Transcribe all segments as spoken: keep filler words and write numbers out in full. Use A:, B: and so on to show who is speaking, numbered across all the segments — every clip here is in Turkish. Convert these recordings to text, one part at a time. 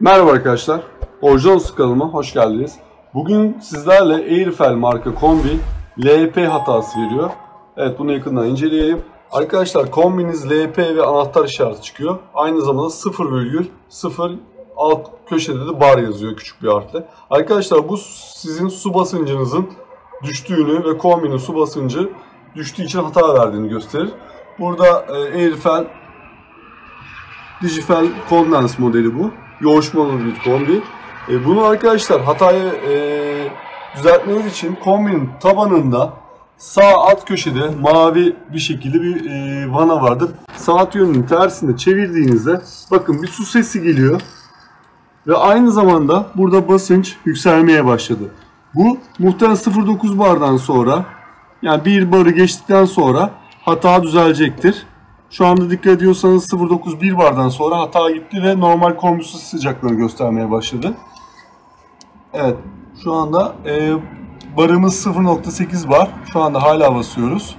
A: Merhaba arkadaşlar, Orjonos kanalıma hoş geldiniz. Bugün sizlerle Airfel marka kombi L P hatası veriyor. Evet, bunu yakından inceleyelim. Arkadaşlar, kombiniz L P ve anahtar işareti çıkıyor. Aynı zamanda sıfır virgül sıfır alt köşede de bar yazıyor küçük bir harfle. Arkadaşlar, bu sizin su basıncınızın düştüğünü ve kombinin su basıncı düştüğü için hata verdiğini gösterir. Burada e, Airfel Digifel Condense modeli bu. Yoğuşmalı bir kombi. E, bunu arkadaşlar hatayı e, düzeltmeniz için kombinin tabanında sağ alt köşede mavi bir şekilde bir e, vana vardır. Saat yönünün tersinde çevirdiğinizde bakın bir su sesi geliyor. Ve aynı zamanda burada basınç yükselmeye başladı. Bu muhtemelen sıfır virgül dokuz bardan sonra, yani bir barı geçtikten sonra hata düzelecektir. Şu anda dikkat ediyorsanız sıfır virgül dokuz bir bardan sonra hata gitti ve normal kombi su sıcaklığını göstermeye başladı. Evet, şu anda e, barımız sıfır nokta sekiz bar. Şu anda hala basıyoruz.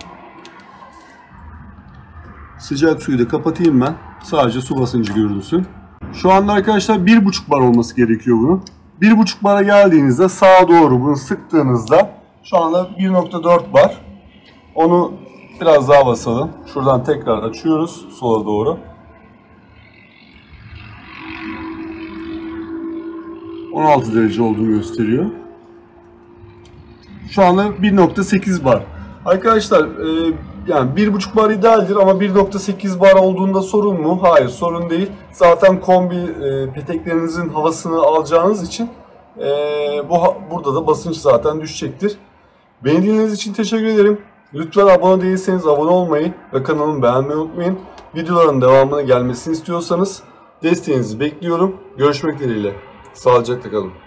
A: Sıcak suyu da kapatayım ben. Sadece su basıncı görülsün. Şu anda arkadaşlar bir buçuk bar olması gerekiyor bunun. bir buçuk bara geldiğinizde sağa doğru bunu sıktığınızda şu anda bir nokta dört bar. Onu biraz daha basalım. Şuradan tekrar açıyoruz sola doğru. on altı derece olduğunu gösteriyor. Şu anda bir nokta sekiz bar. Arkadaşlar e, yani bir buçuk bar idealdir ama bir nokta sekiz bar olduğunda sorun mu? Hayır, sorun değil. Zaten kombi e, peteklerinizin havasını alacağınız için e, bu burada da basınç zaten düşecektir. Beni dinlediğiniz için teşekkür ederim. Lütfen abone değilseniz abone olmayı ve kanalımı beğenmeyi unutmayın. Videoların devamını gelmesini istiyorsanız desteğinizi bekliyorum. Görüşmek dileğiyle. Sağlıcakla kalın.